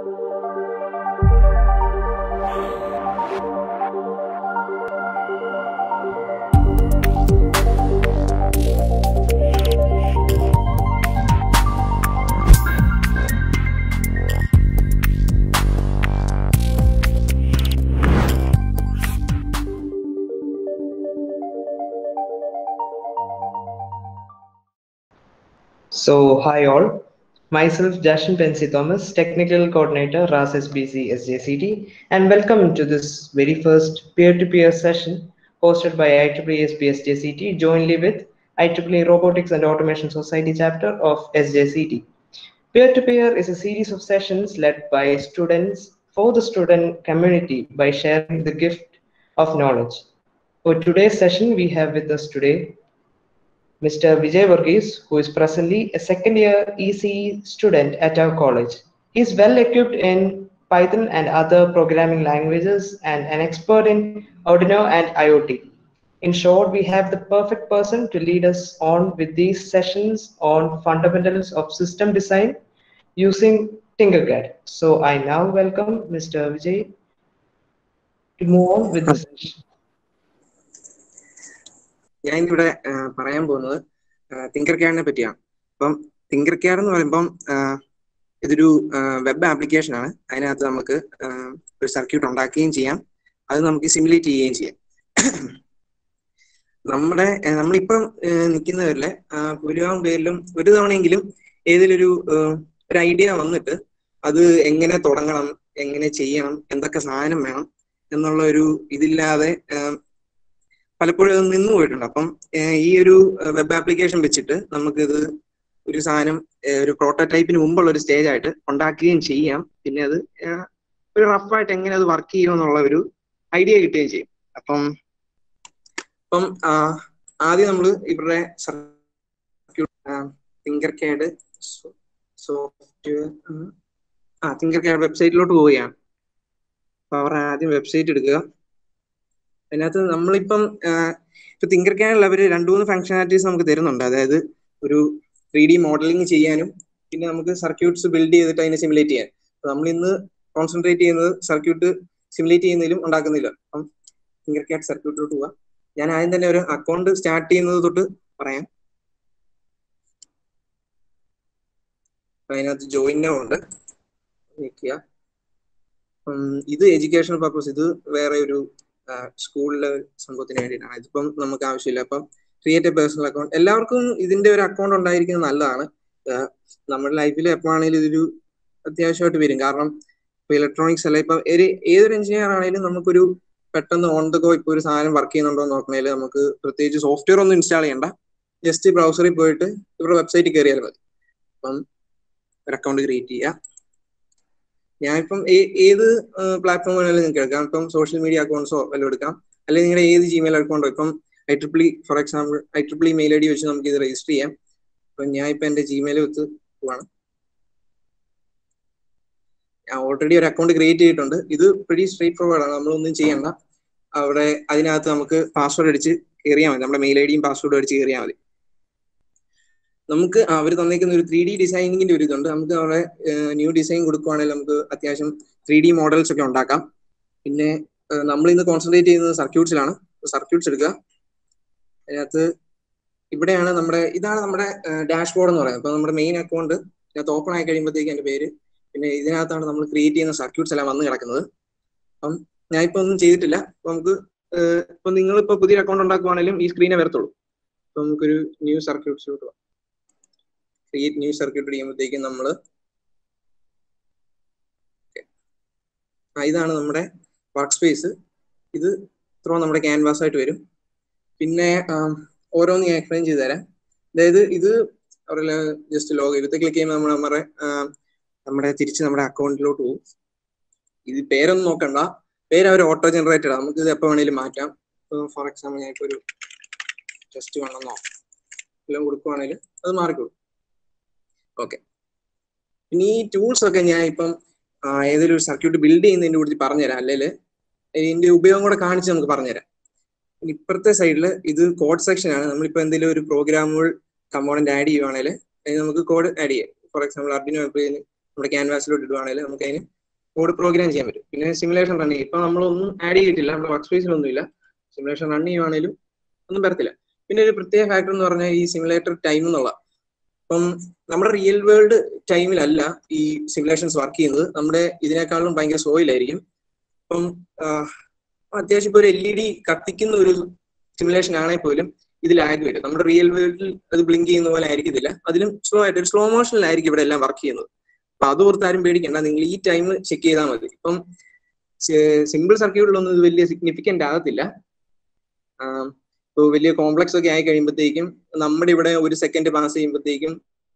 So, hi all. Myself, Jashin Pensy Thomas, Technical Coordinator, RAS SBC SJCT, and welcome to this very first peer-to-peer session hosted by IEEE SB SJCT, jointly with IEEE Robotics and Automation Society chapter of SJCT. Peer-to-peer is a series of sessions led by students for the student community by sharing the gift of knowledge. For today's session, we have with us today Mr. Vijay Varghese, who is presently a second-year ECE student at our college. He is well equipped in Python and other programming languages and an expert in Arduino and IoT. In short, we have the perfect person to lead us on with these sessions on fundamentals of system design using Tinkercad. So I now welcome Mr. Vijay to move on with the session. ഞാൻ ഇവിടെ പറയാൻ പോകുന്നത് തിങ്കർക്യാഡിനെ പറ്റിയാണ്. അപ്പം തിങ്കർക്യാഡ് എന്ന് പറയുമ്പം ഇതൊരു web application ആണ്. അതിനകത്ത് നമുക്ക് ഒരു സർക്യൂട്ട് ഉണ്ടാക്കുകയും ചെയ്യാം, അത് നമുക്ക് സിമുലേറ്റ് ചെയ്യുകയും ചെയ്യാം. നമ്മളിപ്പം നിൽക്കുന്നവരിലെ ഭൂരിഭാഗം പേരിലും ഒരു തവണയെങ്കിലും ഏതിലൊരു ഐഡിയ വന്നിട്ട് അത് എങ്ങനെ തുടങ്ങണം, എങ്ങനെ ചെയ്യണം, എന്തൊക്കെ സാധനം വേണം എന്നുള്ള ഒരു ഇതില്ലാതെ പലപ്പോഴും നിന്നു പോയിട്ടുണ്ട്. അപ്പം ഈ ഒരു വെബ് ആപ്ലിക്കേഷൻ വെച്ചിട്ട് നമുക്കിത് ഒരു സാധനം ഒരു പ്രോട്ടോടൈപ്പിന് മുമ്പുള്ള ഒരു സ്റ്റേജ് ആയിട്ട് ഉണ്ടാക്കുകയും ചെയ്യാം. പിന്നെ അത് ഒരു റഫായിട്ട് എങ്ങനെ അത് വർക്ക് ചെയ്യും എന്നുള്ള ഒരു ഐഡിയ കിട്ടുകയും ചെയ്യും. അപ്പം ആദ്യം നമ്മൾ ഇവരുടെ തിങ്കർക്യാഡ് സോഫ്റ്റ്വെയർ തിങ്കർക്യാഡ് വെബ്സൈറ്റിലോട്ട് പോവുകയാണ്. അപ്പൊ അവർ ആദ്യം വെബ്സൈറ്റ് എടുക്കുക. അതിനകത്ത് നമ്മളിപ്പം ഇപ്പൊ തിങ്കർക്യാഡിൽ അവർ 2-3 ഫങ്ഷനാലിറ്റീസ് നമുക്ക് തരുന്നുണ്ട്. അതായത് ഒരു 3D മോഡലിംഗ് ചെയ്യാനും പിന്നെ നമുക്ക് സർക്യൂട്ട്സ് ബിൽഡ് ചെയ്തിട്ട് അതിനെ സിമുലേറ്റ് ചെയ്യാൻ. നമ്മൾ ഇന്ന് കോൺസെൻട്രേറ്റ് ചെയ്യുന്നത് സർക്യൂട്ട് സിമുലേറ്റ് ചെയ്യുന്നതിലും ഉണ്ടാക്കുന്നില്ല. അപ്പം തിങ്കർക്യാഡ് സർക്യൂട്ടിലോട്ട് പോവാം. ഞാൻ ആദ്യം തന്നെ ഒരു അക്കൗണ്ട് സ്റ്റാർട്ട് ചെയ്യുന്നത് തൊട്ട് പറയാം. അതിനകത്ത് ജോയിൻ നൗ ഉണ്ട്, നിൽക്കുക. ഇത് എഡ്യൂക്കേഷണൽ പർപ്പസ്, ഇത് വേറെ ഒരു സ്കൂളിലെ സംഭവത്തിന് വേണ്ടിയിട്ടാണ്. ഇതിപ്പം നമുക്ക് ആവശ്യമില്ല. അപ്പം ക്രിയേറ്റ് എ പേഴ്സണൽ അക്കൗണ്ട്. എല്ലാവർക്കും ഇതിന്റെ ഒരു അക്കൗണ്ട് ഉണ്ടായിരിക്കുന്നത് നല്ലതാണ്. നമ്മുടെ ലൈഫിൽ എപ്പോഴാണെങ്കിലും ഇതൊരു അത്യാവശ്യമായിട്ട് വരും. കാരണം ഇപ്പൊ ഇലക്ട്രോണിക്സ് അല്ല, ഇപ്പൊ ഏതൊരു എഞ്ചിനീയർ ആണെങ്കിലും നമുക്കൊരു പെട്ടെന്ന് ഓൺ ദ ഗോ ഇപ്പൊ ഒരു സാധനം വർക്ക് ചെയ്യുന്നുണ്ടോ എന്ന് നോക്കണേൽ നമുക്ക് പ്രത്യേകിച്ച് സോഫ്റ്റ്വെയർ ഒന്നും ഇൻസ്റ്റാൾ ചെയ്യണ്ട, ജസ്റ്റ് ബ്രൗസറിൽ പോയിട്ട് ഇവരുടെ വെബ്സൈറ്റിൽ കയറിയാൽ മതി. അപ്പം ഒരു അക്കൗണ്ട് ക്രിയേറ്റ് ചെയ്യുക. ഞാനിപ്പം ഏത് പ്ലാറ്റ്ഫോം വേണമെങ്കിലും നിങ്ങൾക്ക് എടുക്കാം. ഇപ്പം സോഷ്യൽ മീഡിയ അക്കൗണ്ട്സോ വല്ലതും എടുക്കാം, അല്ലെങ്കിൽ നിങ്ങളുടെ ഏത് ജിമെയിൽ അക്കൗണ്ടോ. ഇപ്പം IEEE for example IEEE mail ID വെച്ച് നമുക്ക് ഇത് രജിസ്റ്റർ ചെയ്യാം. അപ്പം ഞാൻ ഇപ്പം എൻ്റെ ജിമെയിൽ വെച്ച് പോവാണ്. ഞാൻ ഓൾറെഡി ഒരു അക്കൗണ്ട് ക്രിയേറ്റ് ചെയ്തിട്ടുണ്ട്. ഇത് പ്രിറ്റി സ്ട്രേറ്റ് ഫോർവേഡ് ആണ്, നമ്മളൊന്നും ചെയ്യണ്ട. അവിടെ അതിനകത്ത് നമുക്ക് പാസ്വേഡ് അടിച്ച് കയറിയാൽ മതി. നമ്മുടെ മെയിൽ IDയും പാസ്വേഡും അടിച്ച് കയറിയാൽ മതി. നമുക്ക് അവർ തന്നിരിക്കുന്ന ഒരു 3D ഡിസൈനിങ്ങിന്റെ ഒരു ഇതുണ്ട്. നമുക്ക് അവിടെ ന്യൂ ഡിസൈൻ കൊടുക്കുവാണെങ്കിൽ നമുക്ക് അത്യാവശ്യം 3D മോഡൽസ് ഒക്കെ ഉണ്ടാക്കാം. പിന്നെ നമ്മൾ ഇന്ന് കോൺസെൻട്രേറ്റ് ചെയ്യുന്നത് സർക്യൂട്ട്സിലാണ്. സർക്യൂട്ട്സ് എടുക്കുക. അതിനകത്ത് ഇതാണ് നമ്മുടെ ഡാഷ്ബോർഡ് എന്ന് പറയുന്നത്. അപ്പൊ നമ്മുടെ മെയിൻ അക്കൗണ്ട് ഇതിനകത്ത് ഓപ്പൺ ആയി കഴിയുമ്പോഴത്തേക്ക് എൻ്റെ പേര്, പിന്നെ ഇതിനകത്താണ് നമ്മൾ ക്രിയേറ്റ് ചെയ്യുന്ന സർക്യൂട്ട്സ് എല്ലാം വന്ന് കിടക്കുന്നത്. അപ്പം ഞാൻ ഇപ്പൊ ഒന്നും ചെയ്തിട്ടില്ല. അപ്പൊ നമുക്ക് ഇപ്പൊ നിങ്ങളിപ്പോ പുതിയ അക്കൗണ്ട് ഉണ്ടാക്കുവാണെങ്കിലും ഈ സ്ക്രീനെ വരത്തുള്ളൂ. അപ്പൊ നമുക്കൊരു ന്യൂ സർക്യൂട്ട്സിലോട്ട് പോകാം. ക്രിയേറ്റ് ന്യൂ സർക്യൂട്ട് ചെയ്യുമ്പോഴത്തേക്കും നമ്മള് ഇതാണ് നമ്മുടെ വർക്ക് സ്പേസ്. ഇത് ഇത്രയും നമ്മുടെ ക്യാൻവാസ് ആയിട്ട് വരും. പിന്നെ ഓരോന്ന് ഞാൻ എക്സ്പ്ലെയിൻ ചെയ്ത് തരാം. അതായത് ഇത് അവരുടെ ജസ്റ്റ് ലോഗ് ചെയ്ത് ക്ലിക്ക് ചെയ്യുമ്പോൾ നമ്മുടെ തിരിച്ച് നമ്മുടെ അക്കൗണ്ടിലോട്ട് പോകും. ഇത് പേരൊന്നും നോക്കണ്ട, പേര് അവർ ഓട്ടോ ജനറേറ്റഡ് ആണ്. നമുക്ക് ഇത് എപ്പോൾ വേണമെങ്കിലും മാറ്റാം. ഫോർ എക്സാമ്പിൾ ഞാൻ ഇപ്പോൾ ഒരു ജസ്റ്റ് വേണമെന്നോ എല്ലാം കൊടുക്കുവാണെങ്കിൽ അത് മാറിക്കോളും. ഓക്കെ. പിന്നെ ഈ ടൂൾസ് ഒക്കെ ഞാൻ ഇപ്പം ഏതെങ്കിലും ഒരു സർക്യൂട്ട് ബിൽഡ് ചെയ്യുന്നതിന്റെ കൂടി പറഞ്ഞുതരാം, അല്ലെങ്കിൽ ഇതിന്റെ ഉപയോഗം കൂടെ കാണിച്ച് നമുക്ക് പറഞ്ഞുതരാം. ഇപ്പുറത്തെ സൈഡിൽ ഇത് കോഡ് സെക്ഷൻ ആണ്. നമ്മളിപ്പോൾ എന്തെങ്കിലും ഒരു പ്രോഗ്രാമുകൾ കമ്പോണന്റ് ചെയ്യുവാണെങ്കിൽ നമുക്ക് കോഡ് ആഡ് ചെയ്യാം. ഫോർ എക്സാമ്പിൾ Arduino നമ്മുടെ ക്യാൻവാസിലോട്ട് ഇടുവാണെങ്കിൽ നമുക്ക് അതിന് കോഡ് പ്രോഗ്രാം ചെയ്യാൻ പറ്റും. പിന്നെ സിമുലേഷൻ റൺ ചെയ്യും. ഇപ്പൊ നമ്മളൊന്നും ആഡ് ചെയ്തിട്ടില്ല, നമ്മുടെ വർക്ക് സ്പേസിലൊന്നുമില്ല. സിമുലേഷൻ റൺ ചെയ്യുവാണേലും ഒന്നും വരത്തില്ല. പിന്നെ ഒരു പ്രത്യേക ഫാക്ടർ എന്ന് പറഞ്ഞാൽ ഈ സിമുലേറ്റർ ടൈം എന്നുള്ള, ഇപ്പം നമ്മുടെ റിയൽ വേൾഡ് ടൈമിലല്ല ഈ സിമുലേഷൻസ് വർക്ക് ചെയ്യുന്നത്, നമ്മുടെ ഇതിനേക്കാളും ഭയങ്കര സ്ലോയിലായിരിക്കും. ഇപ്പം അത്യാവശ്യം ഇപ്പൊ ഒരു LED കത്തിക്കുന്ന ഒരു സിമുലേഷൻ ആണെങ്കിൽ പോലും ഇത് ലാഗ് വരും. നമ്മുടെ റിയൽ വേൾഡിൽ അത് ബ്ലിങ്ക് ചെയ്യുന്ന പോലെ ആയിരിക്കത്തില്ല, അതിലും സ്ലോ ആയിട്ട് ഒരു സ്ലോ മോഷനിലായിരിക്കും ഇവിടെ എല്ലാം വർക്ക് ചെയ്യുന്നത്. അപ്പൊ അത് ഓർത്ത് ആരും പേടിക്കണ്ട, നിങ്ങൾ ഈ ടൈം ചെക്ക് ചെയ്താൽ മതി. ഇപ്പം സിമ്പിൾ സർക്യൂട്ടിലൊന്നും ഇത് വലിയ സിഗ്നിഫിക്കന്റ് ആകത്തില്ല. ഇപ്പോൾ വലിയ കോംപ്ലക്സ് ഒക്കെ ആയി കഴിയുമ്പോഴത്തേക്കും നമ്മുടെ ഇവിടെ 1 സെക്കൻഡ് പാസ് ചെയ്യുമ്പോഴത്തേക്കും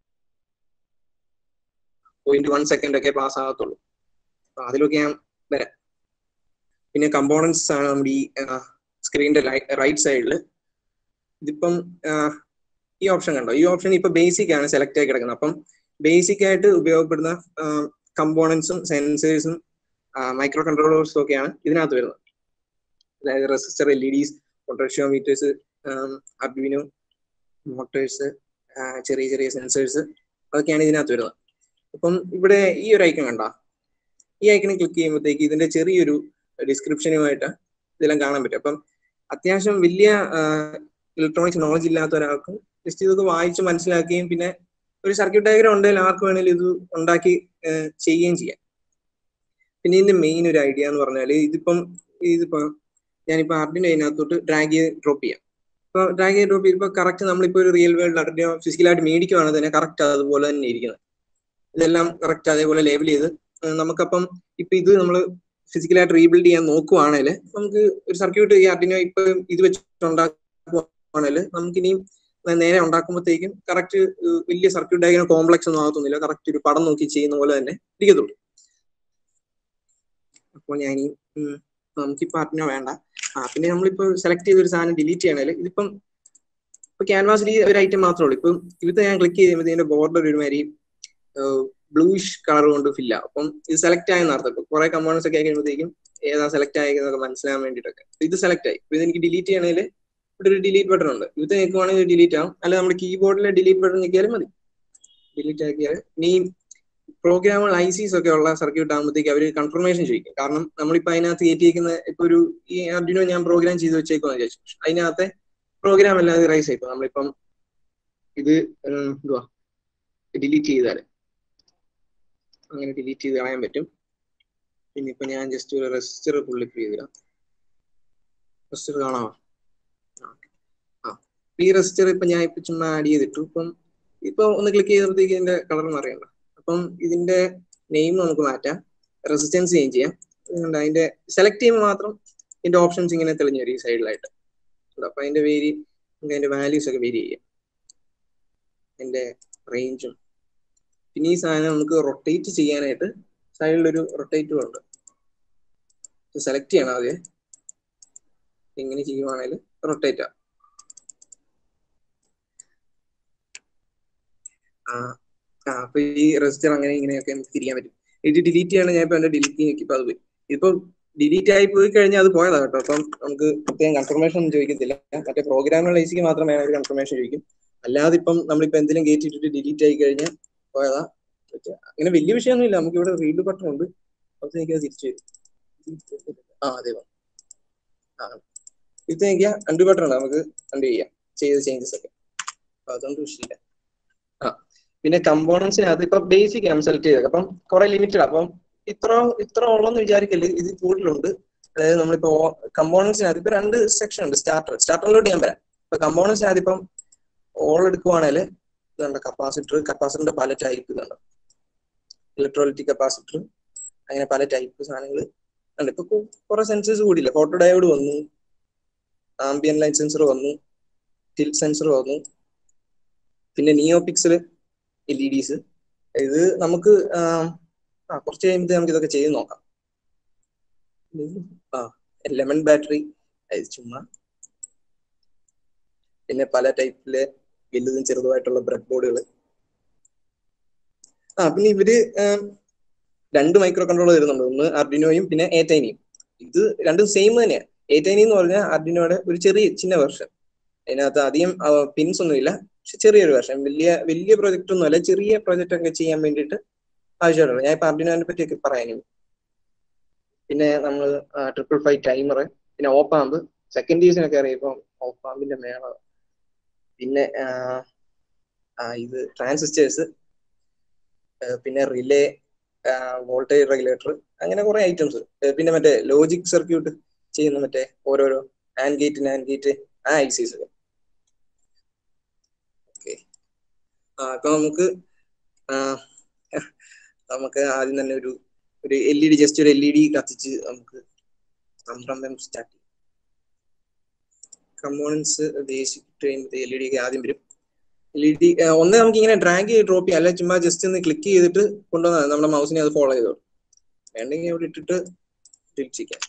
0.1 സെക്കൻഡ് ഒക്കെ പാസ് ആകത്തുള്ളൂ. അപ്പൊ അതിലൊക്കെ ഞാൻ വരാം. പിന്നെ കമ്പോണൻസ് ആണ് നമ്മുടെ ഈ സ്ക്രീനിന്റെ റൈറ്റ് സൈഡിൽ. ഇതിപ്പം ഈ ഓപ്ഷൻ കണ്ടോ, ഈ ഓപ്ഷൻ ഇപ്പൊ ബേസിക് ആണ് സെലക്ട് ആയി കിടക്കുന്നത്. അപ്പം ബേസിക് ആയിട്ട് ഉപയോഗപ്പെടുന്ന കമ്പോണൻസും സെൻസേഴ്സും മൈക്രോ കൺട്രോളേഴ്സും ഒക്കെയാണ് ഇതിനകത്ത് വരുന്നത്. അതായത് resistor, LEDs, potentiometers, Arduino, motors, ചെറിയ ചെറിയ സെൻസേഴ്സ്, അതൊക്കെയാണ് ഇതിനകത്ത് വരുന്നത്. അപ്പം ഇവിടെ ഈ ഒരു ഐക്കൺ കണ്ട, ഈ ഐക്കണിൽ ക്ലിക്ക് ചെയ്യുമ്പോഴത്തേക്ക് ഇതിന്റെ ചെറിയൊരു ഡിസ്ക്രിപ്ഷനുമായിട്ട് ഇതെല്ലാം കാണാൻ പറ്റും. അപ്പം അത്യാവശ്യം വലിയ ഇലക്ട്രോണിക്സ് നോളജ് ഇല്ലാത്ത ഒരാൾക്ക് ജസ്റ്റ് ഇതൊക്കെ വായിച്ച് മനസ്സിലാക്കുകയും പിന്നെ ഒരു സർക്യൂട്ട് ഡയഗ്രാം ഉണ്ടെങ്കിൽ ആർക്ക് വേണമെങ്കിലും ഇത് ഉണ്ടാക്കി ചെയ്യുകയും ചെയ്യാം. പിന്നെ ഇതിന്റെ മെയിൻ ഒരു ഐഡിയ എന്ന് പറഞ്ഞാൽ ഇതിപ്പോ ഞാനിപ്പോ ആർഡിനോ അതിനകത്തോട്ട് ഡ്രാഗ് ചെയ്ത് ഡ്രോപ്പ് ചെയ്യാം. ഇപ്പൊ ഡ്രാഗ് ചെയ്ത് ഡ്രോപ്പ് ചെയ്യുമ്പോൾ കറക്റ്റ് നമ്മളിപ്പോ ഒരു റിയൽ വേൾഡ് ആർഡിനോ ഫിസിക്കലായിട്ട് മേടിക്കുവാണെങ്കിൽ തന്നെ കറക്റ്റ് അതുപോലെ തന്നെ ഇരിക്കുന്നത്. ഇതെല്ലാം കറക്റ്റ് അതേപോലെ ലേബിൾ ചെയ്ത് നമുക്കപ്പം ഇപ്പൊ ഇത് നമ്മൾ ഫിസിക്കലായിട്ട് റീബിൽഡ് ചെയ്യാൻ നോക്കുവാണെങ്കിൽ നമുക്ക് ഒരു സർക്യൂട്ട് ഈ ആർഡിനോ ഇപ്പൊ ഇത് വെച്ചുണ്ടാക്കുവാണെങ്കിൽ നമുക്കിനിയും നേരെ ഉണ്ടാക്കുമ്പോഴത്തേക്കും കറക്റ്റ് വലിയ സർക്യൂട്ട് ഡയഗ്രാം കോംപ്ലക്സ് ഒന്നും ആകത്തൊന്നുമില്ല, കറക്റ്റ് ഒരു പടം നോക്കി ചെയ്യുന്ന പോലെ തന്നെ ഇരിക്കത്തുള്ളൂ. അപ്പോൾ ഞാൻ നമുക്കിപ്പോ ആർഡിനോ വേണ്ട. പിന്നെ നമ്മളിപ്പോ സെലക്ട് ചെയ്ത ഒരു സാധനം ഡിലീറ്റ് ചെയ്യണമെങ്കിൽ ഇതിപ്പം ഇപ്പൊ ക്യാൻവാസിൽ ഈ ഒരു ഐറ്റം മാത്രമേ ഉള്ളൂ. ഇപ്പം ഇത് ഞാൻ ക്ലിക്ക് ചെയ്യുമ്പോൾ ഇതിന്റെ ബോർഡർ ഒരുമാതിരി ബ്ലൂയിഷ് കളർ കൊണ്ട് ഫില്ല. അപ്പം ഇത് സെലക്ട് ആയെന്ന് അർത്ഥം. ഇപ്പൊ കുറെ കമ്പോണൻസ് ഒക്കെ ആയി കഴിയുമ്പോഴത്തേക്കും ഏതാ സെലക്ട് ആയെന്നൊക്കെ മനസ്സിലാൻ വേണ്ടിയിട്ടൊക്കെ ഇത് സെലക്ട് ആയി. ഇപ്പൊ ഇതെനിക്ക് ഡിലീറ്റ് ചെയ്യണമെങ്കിൽ ഇവിടെ ഒരു ഡിലീറ്റ് ബട്ടൺ ഉണ്ട്, ഇത് നിൽക്കുവാണെങ്കിൽ ഡിലീറ്റ് ആവും. അല്ല നമ്മുടെ കീബോർഡിലെ ഡിലീറ്റ് ബട്ടൺ ഞെക്കിയാലും മതി, ഡിലീറ്റ് ആക്കിയാൽ. ഇനി പ്രോഗ്രാമുകൾ ICs ഒക്കെ ഉള്ള സർക്യൂട്ട് ആകുമ്പോഴത്തേക്ക് അവർ കൺഫർമേഷൻ ചോദിക്കും. കാരണം നമ്മളിപ്പോ അതിനകത്ത് കയറ്റിയിരിക്കുന്ന ഇപ്പൊ ഒരു ഈ ആർഡിനോ ഞാൻ പ്രോഗ്രാം ചെയ്ത് വെച്ചേക്കുമെന്ന് വിചാരിച്ചു, അതിനകത്തെ പ്രോഗ്രാം എല്ലാം റൈസ് ആയിപ്പോ നമ്മളിപ്പം ഇത് എന്തുവാ ഡിലീറ്റ് ചെയ്താൽ അങ്ങനെ ഡിലീറ്റ് ചെയ്ത് കളയാൻ പറ്റും. പിന്നെ ഇപ്പൊ ഞാൻ ജസ്റ്റ് ഒരു റെസിസ്റ്റർ പുള്ളിക്ക് ചെയ്തിടാം. റെസിസ്റ്റർ കാണാമോ? ഈ റെസിസ്റ്റർ ഇപ്പൊ ഞാൻ ഇപ്പൊ ചുമ്മാ ആഡ് ചെയ്തിട്ടു. ഇപ്പൊ ഒന്ന് ക്ലിക്ക് ചെയ്തപ്പോഴത്തേക്ക് ഇതിന്റെ കളർ മാറിയണ്ട. അപ്പം ഇതിന്റെ നെയിം നമുക്ക് മാറ്റാം, റെസിസ്റ്റൻസ് ചേഞ്ച് ചെയ്യാം. അതിന്റെ സെലക്ട് ചെയ്യുമ്പോൾ മാത്രം ഇതിന്റെ ഓപ്ഷൻസ് ഇങ്ങനെ തെളിഞ്ഞു വരും ഈ സൈഡിലായിട്ട്. അപ്പൊ അതിന്റെ അതിന്റെ വാല്യൂസ് ഒക്കെ വേരി ചെയ്യാം, അതിന്റെ റേഞ്ചും. പിന്നെ ഈ സാധനം നമുക്ക് റൊട്ടേറ്റ് ചെയ്യാനായിട്ട് സൈഡിലൊരു റൊട്ടേറ്റും ഉണ്ട്, സെലക്ട് ചെയ്യണം ആദ്യം. ഇങ്ങനെ ചെയ്യുവാണെങ്കിൽ റൊട്ടേറ്റ് ആവും. അപ്പൊ ഈ റെസിസ്റ്റർ അങ്ങനെ ഇങ്ങനെയൊക്കെ നമുക്ക് തിരിയാൻ പറ്റും. ഇത് ഡിലീറ്റ് ചെയ്യണം. ഞാൻ ഇപ്പൊ എന്റെ ഡിലീറ്റ് നോക്കിയപ്പോ അത് പോയി. ഇപ്പൊ ഡിലീറ്റ് ആയി പോയി കഴിഞ്ഞാൽ അത് പോയതാ കേട്ടോ. അപ്പം നമുക്ക് പ്രത്യേകം കൺഫർമേഷൻ ഒന്നും ചോദിക്കത്തില്ല. മറ്റേ പ്രോഗ്രാമുകൾ ICക്ക് മാത്രം വേണം ഒരു കൺഫർമേഷൻ ചോദിക്കും. അല്ലാതെ ഇപ്പം നമ്മളിപ്പോ എന്തെങ്കിലും കയറ്റിയിട്ടിട്ട് ഡിലീറ്റ് ആയി കഴിഞ്ഞാൽ പോയതാ. അങ്ങനെ വലിയ വിഷയമൊന്നുമില്ല. നമുക്ക് ഇവിടെ റീഡ് ബട്ടൺ ഉണ്ട്, അപ്പൊ എനിക്ക് അത് തിരിച്ചു വരും. അതെ ഇത് എനിക്ക് അൺഡു ബട്ടൺ ഉണ്ട്, നമുക്ക് അൺഡു ചെയ്യാം ചെയ്ത ചേഞ്ചസ് ഒക്കെ. അപ്പൊ അതൊന്നും വിഷയമില്ല. പിന്നെ കമ്പോണൻസിനകത്ത് ഇപ്പൊ ബേസിക് ആണ് സെലക്ട് ചെയ്തത്. അപ്പം കുറെ ലിമിറ്റഡ്. അപ്പം ഇത്ര ഉള്ളെന്ന് വിചാരിക്കല്, ഇത് കൂടുതലുണ്ട്. അതായത് നമ്മളിപ്പോ കമ്പോണൻസിനകത്ത് ഇപ്പൊ 2 സെക്ഷൻ ഉണ്ട്. സ്റ്റാർട്ടറിലോട്ട് ഞാൻ വരാം. ഇപ്പൊ കമ്പോണൻസിനകത്ത് ഇപ്പം ഓൾ എടുക്കുവാണെങ്കിൽ ഇതുണ്ട്, കപ്പാസിറ്ററിന്റെ പല ടൈപ്പ് ഇതുണ്ട്, ഇലക്ട്രോലൈറ്റിക് കപ്പാസിറ്റർ, അങ്ങനെ പല ടൈപ്പ് സാധനങ്ങൾ ഉണ്ട്. ഇപ്പൊ കുറെ സെൻസേഴ്സ് കൂടിയില്ല. ഫോട്ടോ ഡയോഡ് വന്നു, ആംബിയൻ ലൈറ്റ് സെൻസർ വന്നു, ടിൽറ്റ് സെൻസർ വന്നു, പിന്നെ നിയോപിക്സൽ LEDs. ഇത് നമുക്ക് കുറച്ച് കഴിയുമ്പോൾ നമുക്ക് ഇതൊക്കെ ചെയ്ത് നോക്കാം. ലെമൺ ബാറ്ററി ചുമ്മാ, പിന്നെ പല ടൈപ്പിലെ വലുതും ചെറുതുമായിട്ടുള്ള ബ്രെഡ് ബോർഡുകൾ. പിന്നെ ഇവര് 2 മൈക്രോ കൺട്രോളർ വരുന്നുണ്ട്, ഒന്ന് ആർഡിനോയും പിന്നെ A-Tiny. ഇത് രണ്ടും സെയിം തന്നെയാണ്. A-Tiny എന്ന് പറഞ്ഞാൽ ആർഡിനോയുടെ ഒരു ചിന്ന വെർഷൻ. അതിനകത്ത് അധികം പിൻസ് ഒന്നുമില്ല, പക്ഷെ ചെറിയൊരു വെർഷൻ. വലിയ പ്രൊജക്ട് ഒന്നും അല്ല, ചെറിയ പ്രൊജക്ട് ഒക്കെ ചെയ്യാൻ വേണ്ടിയിട്ട് ആവശ്യമുള്ളൂ. ഞാൻ ഇപ്പൊ ആർഡിനോനെ പറ്റിയൊക്കെ പറയാനും. പിന്നെ നമ്മൾ 555 ടൈമർ, പിന്നെ ഓപ്പാമ്പ്, സെക്കൻഡീസിനൊക്കെ അറിയാം ഇപ്പം ഓപ്പാമ്പിന്റെ മേള, പിന്നെ ഇത് ട്രാൻസിസ്റ്റേഴ്സ്, പിന്നെ റിലേ, വോൾട്ടേജ് റെഗുലേറ്റർ, അങ്ങനെ കുറെ ഐറ്റംസ്. പിന്നെ മറ്റേ ലോജിക് സർക്യൂട്ട് ചെയ്യുന്ന മറ്റേ ഓരോരോ ആൻഡ് ഗേറ്റ് ആ ഐസീസ്. ഓക്കെ, അപ്പൊ നമുക്ക് ആദ്യം തന്നെ ഒരു LED, ജസ്റ്റ് ഒരു LED കത്തിച്ച് നമുക്ക് സംരംഭം സ്റ്റാർട്ട് ചെയ്യും. കമ്പോണൻസ് ബേസിക് കഴിയുമ്പോൾ LED ഒക്കെ ആദ്യം വരും. LED ഒന്ന് നമുക്ക് ഇങ്ങനെ ഡ്രാഗ് ചെയ്ത് ഡ്രോപ്പ് ചെയ്യാം, അല്ലെ ചുമ്മാ ജസ്റ്റ് ഒന്ന് ക്ലിക്ക് ചെയ്തിട്ട് കൊണ്ടുവന്നാൽ നമ്മുടെ മൗസിനെ അത് ഫോളോ ചെയ്തോളും. വേണ്ടെങ്കിൽ അവിടെ ഇട്ടിട്ട് തിരിച്ചിരിക്കാം.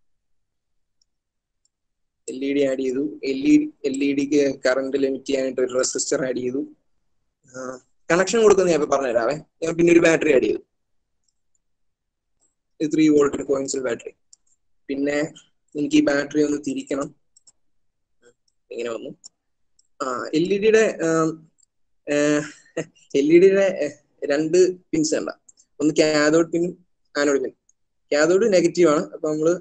LED ആഡ് ചെയ്തു. LED കറണ്ട് ലിമിറ്റ് ചെയ്യാനായിട്ട് ഒരു റെസിസ്റ്റർ ആഡ് ചെയ്തു. കണക്ഷൻ കൊടുക്കുന്ന ഞാൻ പറഞ്ഞുതരാവേ. ഞാൻ പിന്നെ ഒരു ബാറ്ററി ആഡ് ചെയ്തു, 3 വോൾട്ട് കോയിൻസിൽ ബാറ്ററി. പിന്നെ എനിക്ക് ഈ ബാറ്ററി ഒന്ന് തിരിക്കണം, ഇങ്ങനെ വന്നു. LED-യുടെ രണ്ട് പിൻസ് ഉണ്ട്. ഒന്ന് കാഥോഡ് പിന്നും ആനോഡ് പിൻ. കാഥോഡ് നെഗറ്റീവ് ആണ്, അപ്പൊ നമ്മള്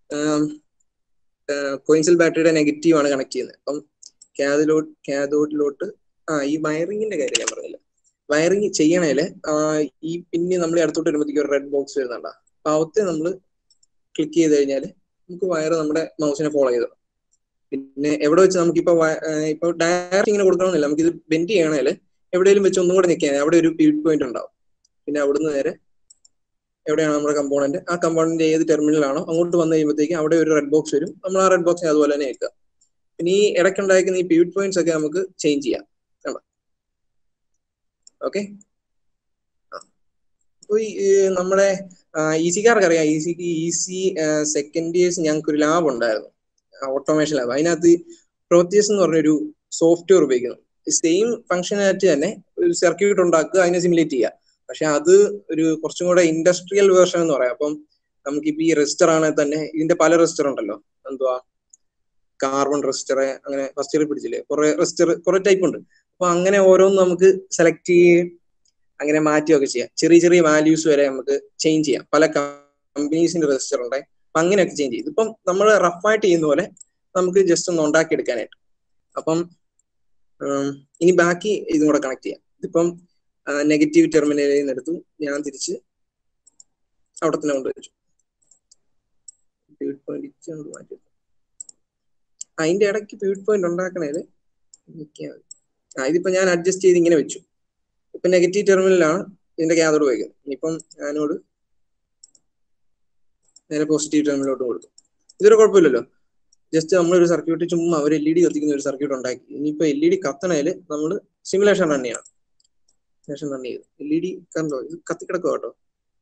കോയിൻസിൽ ബാറ്ററിയുടെ നെഗറ്റീവ് ആണ് കണക്ട് ചെയ്യുന്നത്. അപ്പം കാഥോഡിലോട്ട് ഈ വയറിങ്ങിന്റെ കാര്യം ഞാൻ പറഞ്ഞില്ല. വയറിങ് ചെയ്യണേല് ഈ പിന്നെ നമ്മൾ അടുത്തോട്ട് വരുമ്പോഴത്തേക്ക് ഒരു റെഡ് ബോക്സ് വരുന്നുണ്ടാ. അപ്പൊ അവത്തെ നമ്മൾ ക്ലിക്ക് ചെയ്ത് കഴിഞ്ഞാൽ നമുക്ക് വയർ നമ്മുടെ മൗസിനെ ഫോളോ ചെയ്തു. പിന്നെ എവിടെ വെച്ച് നമുക്കിപ്പോ ഡയറക്റ്റ് ഇങ്ങനെ കൊടുക്കണമെന്നില്ല, നമുക്ക് ഇത് ബെൻഡ് ചെയ്യണേല് എവിടെയെങ്കിലും വെച്ച് ഒന്നും കൂടെ നിൽക്കാൻ അവിടെ ഒരു പിവറ്റ് പോയിന്റ് ഉണ്ടാവും. പിന്നെ അവിടുന്ന് നേരെ എവിടെയാണ് നമ്മുടെ കമ്പോണന്റ്, ആ കമ്പോണന്റ് ഏത് ടെർമിനലാണോ അങ്ങോട്ട് വന്നു കഴിയുമ്പോഴത്തേക്ക് അവിടെ ഒരു റെഡ് ബോക്സ് വരും. നമ്മൾ ആ റെഡ് ബോക്സിനെ അതുപോലെ തന്നെ വെക്കുക. പിന്നെ ഈ ഇടയ്ക്കുണ്ടായിരിക്കുന്ന ഈ പിവറ്റ് പോയിന്റ്സ് ഒക്കെ നമുക്ക് ചേഞ്ച് ചെയ്യാം. ഓക്കെ, അപ്പൊ നമ്മുടെ ഈസിക്കാർക്ക് അറിയാം, ഈസി സെക്കൻഡ് ഇയേഴ്സ് ഞങ്ങൾക്ക് ഒരു ലാബ് ഉണ്ടായിരുന്നു, ഓട്ടോമേഷൻ ലാബ്. അതിനകത്ത് പ്രോത്തിയസ് എന്ന് പറഞ്ഞൊരു സോഫ്റ്റ്വെയർ ഉപയോഗിക്കുന്നു. സെയിം ഫംഗ്ഷനാലിറ്റി തന്നെ ഒരു സർക്യൂട്ട് ഉണ്ടാക്കുക, അതിനെ സിമുലേറ്റ് ചെയ്യുക. പക്ഷെ അത് ഒരു കുറച്ചും കൂടെ ഇൻഡസ്ട്രിയൽ വേർഷൻ എന്ന് പറയാം. അപ്പം നമുക്കിപ്പോ ഈ റെസിസ്റ്റർ ആണെങ്കിൽ തന്നെ ഇതിന്റെ പല റെസിസ്റ്റർ ഉണ്ടല്ലോ, എന്തുവാ കാർബൺ റെസിസ്റ്റർ, അങ്ങനെ ഫസ്റ്റ് ഇയർ പിടിച്ചില്ലേ കുറെ റെസിസ്റ്റർ, കുറെ ടൈപ്പ് ഉണ്ട്. അപ്പൊ അങ്ങനെ ഓരോന്നും നമുക്ക് സെലക്ട് ചെയ്യുകയും അങ്ങനെ മാറ്റുകയൊക്കെ ചെയ്യാം. ചെറിയ ചെറിയ വാല്യൂസ് വരെ നമുക്ക് ചേഞ്ച് ചെയ്യാം. പല കമ്പനീസിന്റെ രജിസ്റ്റർ ഉണ്ട്, അപ്പൊ അങ്ങനെയൊക്കെ ചേഞ്ച് ചെയ്യും. ഇതിപ്പം നമ്മൾ റഫായിട്ട് ചെയ്യുന്ന പോലെ നമുക്ക് ജസ്റ്റ് ഒന്ന് ഉണ്ടാക്കി എടുക്കാനായിട്ട്. അപ്പം ഇനി ബാക്കി ഇതും കൂടെ കണക്ട് ചെയ്യാം. ഇതിപ്പം നെഗറ്റീവ് ടെർമിനലിൽ നിന്ന് എടുത്തു, ഞാൻ തിരിച്ച് അവിടെ തന്നെ കൊണ്ടുവച്ചു. മാറ്റി അതിന്റെ ഇടയ്ക്ക് പിവറ്റ് പോയിന്റ് ഉണ്ടാക്കണേല് ഇതിപ്പോ ഞാൻ അഡ്ജസ്റ്റ് ചെയ്ത് ഇങ്ങനെ വെച്ചു. ഇപ്പൊ നെഗറ്റീവ് ടെർമിനലാണ് ഇതിന്റെ കാഥോഡ് ഉപയോഗിക്കുന്നത്. ഇനിയിപ്പം ആനോഡ് നേരെ പോസിറ്റീവ് ടെർമിനലോട്ട് കൊടുത്തു. ഇതൊരു കുഴപ്പമില്ലല്ലോ, ജസ്റ്റ് നമ്മളൊരു സർക്യൂട്ട് ചുമ്മാ ഒരു LED കത്തിക്കുന്ന ഒരു സർക്യൂട്ട് ഉണ്ടാക്കി. ഇനിയിപ്പോ LED കത്തണേല് നമ്മൾ സിമുലേഷൻ റൺ ചെയ്യണം. റൺ ചെയ്തു LED കണ്ടോ, ഇത് കത്തിക്കിടക്കുക കേട്ടോ,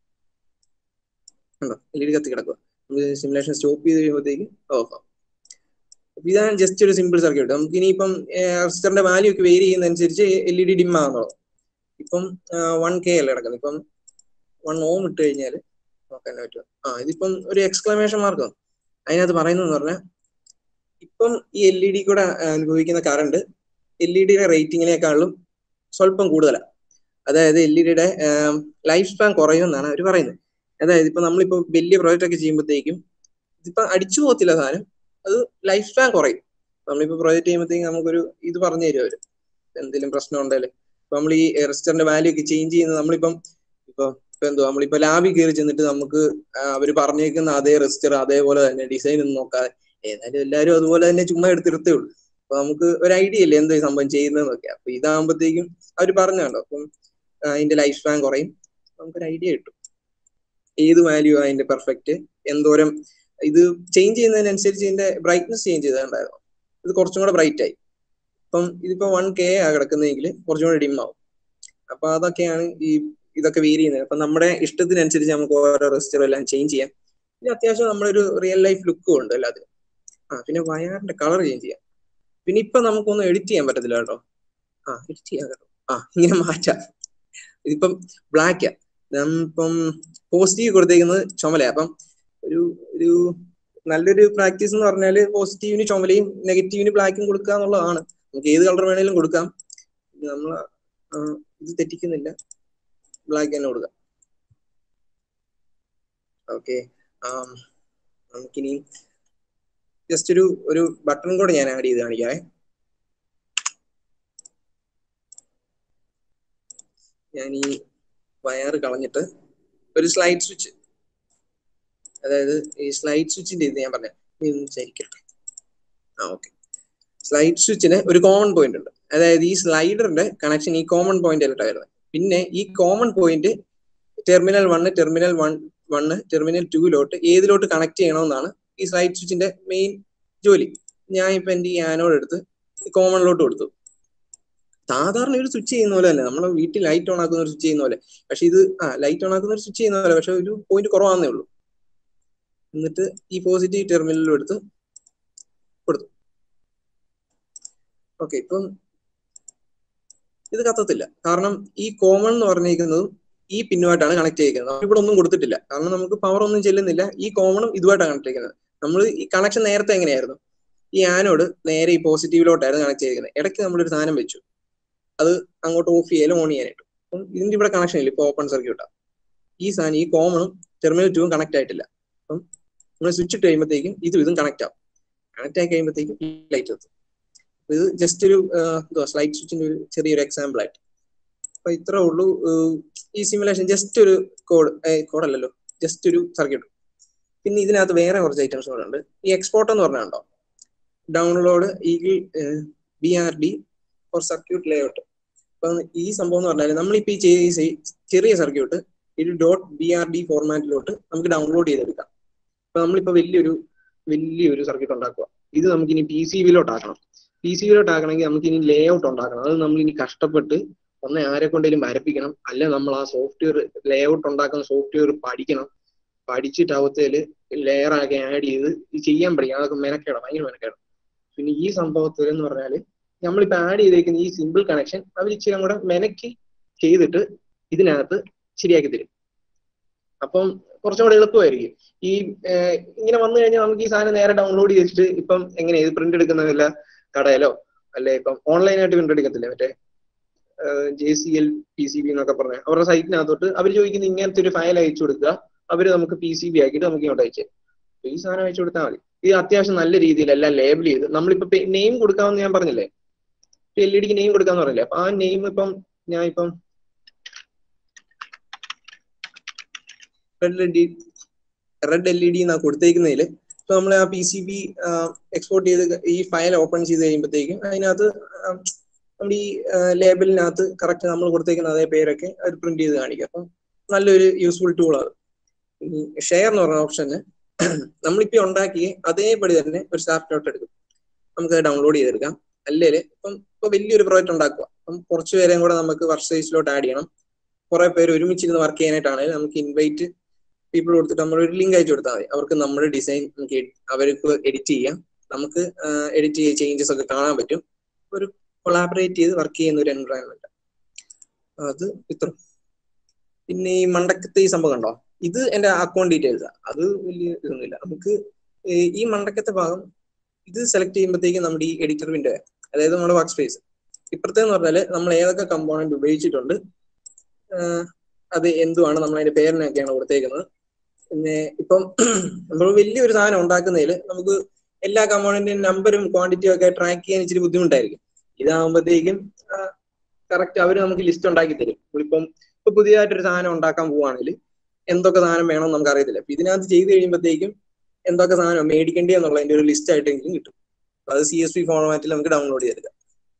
കണ്ടോ LED കത്തിക്കിടക്കുക. സിമുലേഷൻ സ്റ്റോപ്പ് ചെയ്ത് കഴിയുമ്പോഴത്തേക്ക് ഓഫ് ആവും. ഇതാണ് ജസ്റ്റ് ഒരു സിമ്പിൾ സർക്യൂട്ട്. നമുക്ക് ഇനിയിപ്പം റെസിസ്റ്ററിന്റെ വാല്യൂ ഒക്കെ വേരി ചെയ്യുന്നതനുസരിച്ച് LED ഡിം ആകുന്നുള്ളൂ. ഇപ്പം 1K അല്ലേ കിടക്കുന്നത്, ഇപ്പം 1 ohm ഇട്ട് കഴിഞ്ഞാൽ നോക്കാൻ പറ്റും. ഇതിപ്പം ഒരു എക്സ്ക്ലമേഷൻ മാർക്കാണ് അതിനകത്ത് പറയുന്നതെന്ന് പറഞ്ഞാൽ, ഇപ്പം ഈ LED കൂടെ അനുഭവിക്കുന്ന കറണ്ട് LED-യുടെ റേറ്റിങ്ങിനേക്കാളും സ്വല്പം കൂടുതലാണ്. അതായത് LED-യുടെ ലൈഫ് സ്പാൻ കുറയുമെന്നാണ് അവർ പറയുന്നത്. അതായത് ഇപ്പൊ നമ്മളിപ്പോ വലിയ പ്രോജക്റ്റ് ഒക്കെ ചെയ്യുമ്പോഴത്തേക്കും ഇതിപ്പോ അടിച്ചു പോകത്തില്ല സാധനം, അത് ലൈഫ് സ്പാൻ കുറയും. നമ്മളിപ്പോ പ്രോജക്റ്റ് ചെയ്യുമ്പോഴത്തേക്കും നമുക്കൊരു ഇത് പറഞ്ഞു തരും അവര്, എന്തെങ്കിലും പ്രശ്നം ഉണ്ടെങ്കിൽ. ഇപ്പൊ നമ്മൾ ഈ റെസിസ്റ്ററിന്റെ വാല്യൂ ഒക്കെ ചേഞ്ച് ചെയ്യുന്നത് നമ്മളിപ്പം ഇപ്പൊ എന്തോ നമ്മളിപ്പോ ലാബിൽ കയറി ചെന്നിട്ട് നമുക്ക് അവർ പറഞ്ഞേക്കുന്ന അതേ റെസിസ്റ്റർ അതേപോലെ തന്നെ ഡിസൈൻ ഒന്നും നോക്കാതെ, ഏതായാലും എല്ലാവരും അതുപോലെ തന്നെ ചുമ്മാ എടുത്തിടത്തേ ഉള്ളൂ. അപ്പൊ നമുക്ക് ഒരു ഐഡിയ ഇല്ലേ എന്ത് സംഭവം ചെയ്യുന്നതെന്നൊക്കെ. അപ്പൊ ഇതാകുമ്പോഴത്തേക്കും അവർ പറഞ്ഞുണ്ടോ, അപ്പം അതിന്റെ ലൈഫ് സ്പാൻ കുറയും, നമുക്കൊരു ഐഡിയ കിട്ടും ഏത് വാല്യൂ അതിന്റെ പെർഫെക്റ്റ്, എന്തോരം. ഇത് ചേഞ്ച് ചെയ്യുന്നതിനനുസരിച്ച് ഇതിന്റെ ബ്രൈറ്റ്നസ് ചേഞ്ച് ചെയ്തിട്ടുണ്ടായിരുന്നു, ഇത് കുറച്ചും കൂടെ ബ്രൈറ്റ് ആയി. ഇപ്പം ഇതിപ്പോ 1K ആ കിടക്കുന്നതെങ്കിൽ കുറച്ചും കൂടെ ഡിം ആവും. അപ്പൊ അതൊക്കെയാണ് ഇതൊക്കെ വേരി ചെയ്യുന്നത്. അപ്പൊ നമ്മുടെ ഇഷ്ടത്തിനനുസരിച്ച് നമുക്ക് ഓരോ റെസിസ്റ്ററും എല്ലാം ചേഞ്ച് ചെയ്യാം. പിന്നെ അത്യാവശ്യം നമ്മളൊരു റിയൽ ലൈഫ് ലുക്കും ഉണ്ട് എല്ലാത്തിനും. പിന്നെ വയറിന്റെ കളർ ചേഞ്ച് ചെയ്യാം. പിന്നെ ഇപ്പൊ നമുക്കൊന്നും എഡിറ്റ് ചെയ്യാൻ പറ്റത്തില്ല കേട്ടോ. എഡിറ്റ് ചെയ്യാം കേട്ടോ. ഇങ്ങനെ മാറ്റാം. ഇതിപ്പം ബ്ലാക്കാ, ഇപ്പം പോസിറ്റീവ് കൊടുത്തേക്കുന്നത് ചുമലയാ. അപ്പം ഒരു നല്ലൊരു പ്രാക്ടീസ് എന്ന് പറഞ്ഞാല് പോസിറ്റീവിന് ചുമലയും നെഗറ്റീവിന് ബ്ലാക്കും കൊടുക്കുക എന്നുള്ളതാണ്. നമുക്ക് ഏത് കളർ വേണേലും കൊടുക്കാം, നമ്മൾ ഇത് തെറ്റിക്കുന്നില്ല, ബ്ലാക്ക് തന്നെ കൊടുക്കാം. ഓക്കെ, നമുക്കിനി ജസ്റ്റ് ഒരു ബട്ടൺ കൂടെ ഞാൻ ആഡ് ചെയ്ത് കാണിക്കാവേ. ഞാൻ ഈ വയർ കളഞ്ഞിട്ട് ഒരു സ്ലൈഡ് സ്വിച്ച്, അതായത് ഈ സ്ലൈഡ് സ്വിച്ചിന്റെ ഇത് ഞാൻ പറഞ്ഞ വിചാരിക്കട്ടെ. ഓക്കെ, സ്ലൈഡ് സ്വിച്ചിന് ഒരു കോമൺ പോയിന്റ് ഉണ്ട്. അതായത് ഈ സ്ലൈഡറിന്റെ കണക്ഷൻ ഈ കോമൺ പോയിന്റിലോട്ട് വരുന്നത്. പിന്നെ ഈ common point terminal 1, terminal 1, terminal 2 ഏതിലോട്ട് കണക്ട് ചെയ്യണമെന്നാണ് ഈ സ്ലൈഡ് സ്വിച്ചിന്റെ മെയിൻ ജോലി. ഞാൻ ഇപ്പൊ എന്റെ ഈ ആനോഡ് എടുത്ത് കോമണിലോട്ട് കൊടുത്തു. സാധാരണ ഒരു സ്വിച്ച് ചെയ്യുന്ന പോലെ തന്നെ, നമ്മുടെ വീട്ടിൽ ലൈറ്റ് ഓൺ ആക്കുന്ന ഒരു സ്വിച്ച് ചെയ്യുന്ന പോലെ. പക്ഷെ ഇത് ലൈറ്റ് ഓൺ ആക്കുന്ന ഒരു സ്വിച്ച് ചെയ്യുന്ന പോലെ, പക്ഷെ ഒരു പോയിന്റ് കുറവാന്നേ ഉള്ളൂ. എന്നിട്ട് ഈ പോസിറ്റീവ് ടെർമിനലും എടുത്ത് കൊടുത്തു. ഓക്കെ, ഇപ്പം ഇത് കത്തത്തില്ല. കാരണം ഈ കോമൺ എന്ന് പറഞ്ഞിരിക്കുന്നതും ഈ പിന്നുമായിട്ടാണ് കണക്ട് ചെയ്തിരിക്കുന്നത്. ഇവിടെ ഒന്നും കൊടുത്തിട്ടില്ല, കാരണം നമുക്ക് പവർ ഒന്നും ചെല്ലുന്നില്ല. ഈ കോമണും ഇതുമായിട്ടാണ് കണക്ട് ചെയ്തിരിക്കുന്നത്. നമ്മൾ ഈ കണക്ഷൻ നേരത്തെ എങ്ങനെയായിരുന്നു? ഈ ആനോഡ് നേരെ ഈ പോസിറ്റീവിലോട്ടായിരുന്നു കണക്ട് ചെയ്തിരിക്കുന്നത്. ഇടയ്ക്ക് നമ്മളൊരു സാധനം വെച്ചു, അത് അങ്ങോട്ട് ഓഫ് ചെയ്യാനും ഓൺ ചെയ്യാനായിട്ട്. അപ്പം ഇതിന്റെ ഇവിടെ കണക്ഷൻ ഇല്ല, ഇപ്പൊ ഓപ്പൺ സർക്യൂട്ടാണ്. ഈ സാധനം ഈ കോമണും ടെർമിനൽ 2 കണക്ട് ആയിട്ടില്ല. അപ്പം നമ്മൾ സ്വിച്ച് ഇട്ട് കഴിയുമ്പോഴത്തേക്കും ഇതും കണക്ട് ആവും. കണക്ട് ആയി കഴിയുമ്പോഴത്തേക്കും ലൈറ്റ് എത്തും. ഇത് ജസ്റ്റ് ഒരു സ്ലൈഡ് സ്വിച്ചിന്റെ ഒരു ചെറിയൊരു എക്സാമ്പിൾ ആയിട്ട്. അപ്പൊ ഇത്രേ ഉള്ളൂ ഈ സിമുലേഷൻ. ജസ്റ്റ് ഒരു കോഡല്ലല്ലോ, ജസ്റ്റ് ഒരു സർക്യൂട്ട്. പിന്നെ ഇതിനകത്ത് വേറെ കുറച്ച് ഐറ്റംസ് കൂടെ ഉണ്ട്. ഈ എക്സ്പോർട്ട് എന്ന് പറഞ്ഞുണ്ടോ, download Eagle BRD for circuit layout. അപ്പൊ ഈ സംഭവം എന്ന് പറഞ്ഞാൽ നമ്മളിപ്പോ ഈ ചെറിയ സർക്യൂട്ട് ഒരു .brd ഫോർമാറ്റിലോട്ട് നമുക്ക് ഡൗൺലോഡ് ചെയ്തെടുക്കാം. അപ്പൊ നമ്മളിപ്പോ വലിയൊരു സർക്യൂട്ട് ഉണ്ടാക്കുക. ഇത് നമുക്കിനി PCBയിലോട്ട് ആക്കണം. PCBയിലോട്ട് ആക്കണമെങ്കിൽ നമുക്ക് ഇനി ലേഔട്ട് ഉണ്ടാക്കണം. അത് നമ്മൾ ഇനി കഷ്ടപ്പെട്ട് ആരെ കൊണ്ടെങ്കിലും വരപ്പിക്കണം, അല്ല നമ്മൾ ആ സോഫ്റ്റ്വെയർ ലേഔട്ട് ഉണ്ടാക്കുന്ന സോഫ്റ്റ്വെയർ പഠിക്കണം. പഠിച്ചിട്ട് അവത്തേല് ലെയർ ആക്കി ആഡ് ചെയ്ത് ചെയ്യാൻ പഠിക്കണം. അതൊക്കെ മെനക്കേടാണ്, ഭയങ്കര മെനക്കേടാണ്. പിന്നെ ഈ സംഭവത്തിൽ എന്ന് പറഞ്ഞാല് നമ്മളിപ്പോ ആഡ് ചെയ്തേക്കുന്ന ഈ സിമ്പിൾ കണക്ഷൻ അവർ ഇച്ചിരി കൂടെ മെനക്കി ചെയ്തിട്ട് ഇതിനകത്ത് ശരിയാക്കി തരും. അപ്പം കുറച്ചും കൂടെ എളുപ്പമായിരിക്കും. ഈ ഇങ്ങനെ വന്നു കഴിഞ്ഞാൽ നമുക്ക് ഈ സാധനം നേരെ ഡൗൺലോഡ് ചെയ്തിട്ട് ഇപ്പം എങ്ങനെയാ ഇത് പ്രിന്റ് എടുക്കുന്നതല്ല കടയിലോ അല്ലെ ഇപ്പം ഓൺലൈനായിട്ട് പ്രിന്റ് എടുക്കത്തില്ലേ, മറ്റേ JCL PCB എന്നൊക്കെ പറഞ്ഞ അവരുടെ സൈറ്റിനകത്തോട്ട് അവർ ചോദിക്കുന്ന ഇങ്ങനത്തെ ഒരു ഫയൽ അയച്ചു കൊടുക്കുക, അവര് നമുക്ക് PCB ആക്കിയിട്ട് നമുക്ക് ഇങ്ങോട്ട് അയച്ചു തരും. ഈ സാധനം അയച്ചു കൊടുത്താൽ മതി. ഇത് അത്യാവശ്യം നല്ല രീതിയിൽ എല്ലാം ലേബിൾ ചെയ്ത് നമ്മളിപ്പോ നെയിം കൊടുക്കാമെന്ന് ഞാൻ പറഞ്ഞില്ലേ, LED നെയിം കൊടുക്കാന്ന് പറഞ്ഞില്ലേ. അപ്പൊ ആ നെയിം ഇപ്പം ഞാൻ ഇപ്പം റെഡ് LED എന്നാ കൊടുത്തേക്കുന്നതിൽ ഇപ്പൊ നമ്മൾ ആ PCB എക്സ്പോർട്ട് ചെയ്ത് ഈ ഫയൽ ഓപ്പൺ ചെയ്ത് കഴിയുമ്പോഴത്തേക്കും അതിനകത്ത് നമ്മൾ ഈ ലേബലിനകത്ത് കറക്റ്റ് നമ്മൾ കൊടുത്തേക്കുന്ന അതേ പേരൊക്കെ അത് പ്രിന്റ് ചെയ്ത് കാണിക്കും. അപ്പം നല്ലൊരു യൂസ്ഫുൾ ടൂളാണ്. ഷെയർ എന്ന് പറഞ്ഞ ഓപ്ഷന് നമ്മളിപ്പോ ഉണ്ടാക്കി അതേപടി തന്നെ ഒരു സ്നാപ്ഷോട്ട് എടുക്കും, നമുക്ക് ഡൗൺലോഡ് ചെയ്തെടുക്കാം. അല്ലെങ്കിൽ ഇപ്പൊ വലിയൊരു പ്രോജക്റ്റ് ഉണ്ടാക്കുക, അപ്പം കുറച്ച് പേരെയും കൂടെ നമുക്ക് വർക്ക് സൈസിലോട്ട് ആഡ് ചെയ്യണം. കുറെ പേര് ഒരുമിച്ചിരുന്ന് വർക്ക് ചെയ്യാനായിട്ടാണെങ്കിൽ നമുക്ക് ഇൻവൈറ്റ് പീപ്പിൾ കൊടുത്തിട്ട് നമ്മൾ ഒരു ലിങ്ക് അയച്ചു കൊടുത്താൽ മതി. അവർക്ക് നമ്മുടെ ഡിസൈൻ അവർക്ക് എഡിറ്റ് ചെയ്യാം, നമുക്ക് എഡിറ്റ് ചെയ്ത് ചേഞ്ചസ് ഒക്കെ കാണാൻ പറ്റും. ഒരു കൊളാബറേറ്റ് ചെയ്ത് വർക്ക് ചെയ്യുന്ന ഒരു എൻവയോൺമെന്റ്. അത് ഇത്ര. പിന്നെ ഈ മണ്ടക്കത്തെ ഈ സംഭവം കണ്ടോ, ഇത് എന്റെ അക്കൗണ്ട് ഡീറ്റെയിൽസ്. അത് വലിയ ഇതൊന്നുമില്ല. നമുക്ക് ഈ മണ്ടക്കത്തെ ഭാഗം ഇത് സെലക്ട് ചെയ്യുമ്പോഴത്തേക്കും നമ്മുടെ ഈ എഡിറ്റർ വിൻഡോ, അതായത് നമ്മുടെ വർക്ക് സ്പേസ് ഇപ്പുറത്തേന്ന് പറഞ്ഞാല് നമ്മൾ ഏതൊക്കെ കമ്പോണന്റ് ഉപയോഗിച്ചിട്ടുണ്ട്, അത് എന്തുവാണ്, നമ്മൾ അതിന്റെ പേരിനൊക്കെയാണ് കൊടുത്തേക്കുന്നത്. പിന്നെ ഇപ്പം നമ്മൾ വലിയൊരു സാധനം ഉണ്ടാക്കുന്നതിൽ നമുക്ക് എല്ലാ കമ്പോണന്റിന്റെ നമ്പറും ക്വാണ്ടിറ്റിയും ഒക്കെ ട്രാക്ക് ചെയ്യാൻ ഇച്ചിരി ബുദ്ധിമുട്ടായിരിക്കും. ഇതാകുമ്പോഴത്തേക്കും കറക്റ്റ് അവർ നമുക്ക് ലിസ്റ്റ് ഉണ്ടാക്കി തരും. ഇപ്പൊ പുതിയതായിട്ടൊരു സാധനം ഉണ്ടാക്കാൻ പോവുകയാണെങ്കിൽ എന്തൊക്കെ സാധനം വേണമെന്ന് നമുക്ക് അറിയത്തില്ല. അപ്പൊ ഇതിനകത്ത് ചെയ്ത് കഴിയുമ്പോഴത്തേക്കും എന്തൊക്കെ സാധനം മേടിക്കേണ്ടി എന്നുള്ളതിന്റെ ഒരു ലിസ്റ്റ് ആയിട്ടെങ്കിലും കിട്ടും. അത് CSV ഫോർമാറ്റിൽ നമുക്ക് ഡൗൺലോഡ് ചെയ്തെടുക്കാം.